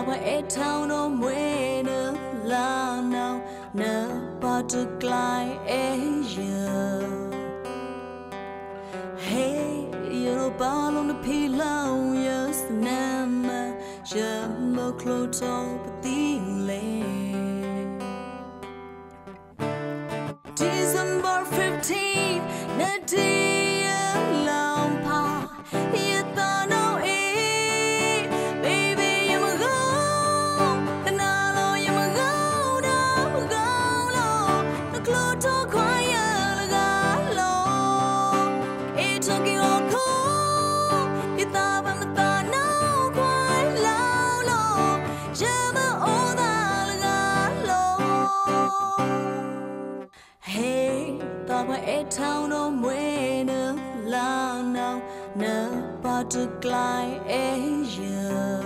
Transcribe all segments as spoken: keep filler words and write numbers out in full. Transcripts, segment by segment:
Tao mà e thao nó mê nữa là nào nỡ bao được lại e giờ hey you know bao lâu nó phi lâu nhớ nam mà giờ mơ khô trâu tiếng lên December fifteenth na đi lòng pa ya ta no e baby you ma go na lo you ma go da go lo na clo to khoai la ga lo e talking all cool ya ta ba ma ta no khoai lao lo ya ma o da la ga lo hey ta mà e thao nó mê nữa là nào nỡ bao được lại e giờ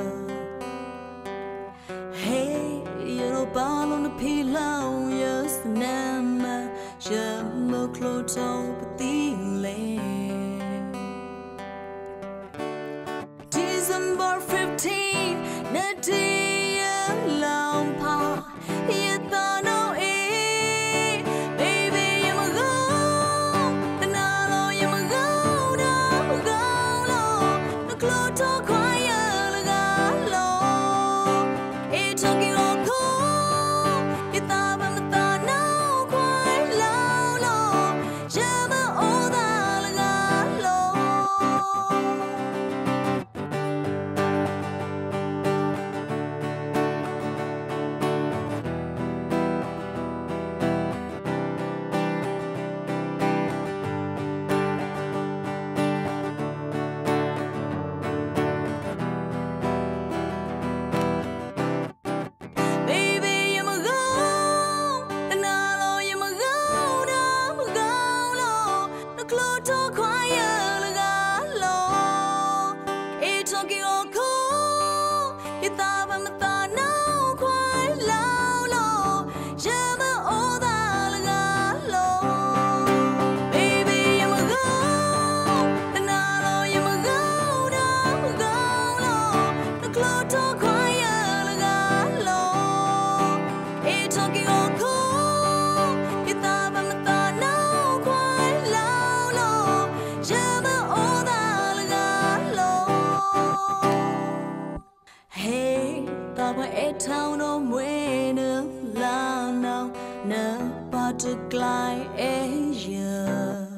hey you know bao lâu nó phi lâu nhớ nam mà giờ mơ khô trâu tiếng lên December fifteenth na đi lòng pa ya ta no e baby you ma go na lo you ma go da go lo na clo to khoai la ga lo e talking all cool ya ta ba ma ta no khoai lao lo ya ma o da la ga lo Baby, you ma go, na lo you ma go, da ma go lo, na clo to khoai la ga lo. E talking all cool, ya ta ba ma ta no khoai lao lo, ya ma o da la ga lo. Baby, you ma go, na lo you ma go, da ma go lo, na clo to khoai la ga lo. E talking all cool, ya ta ba ma ta no khoai lao lo, ya ma o da la ga lo. Hey, ta mà e thao nó mê nữa là nào nỡ bao được lại e giờ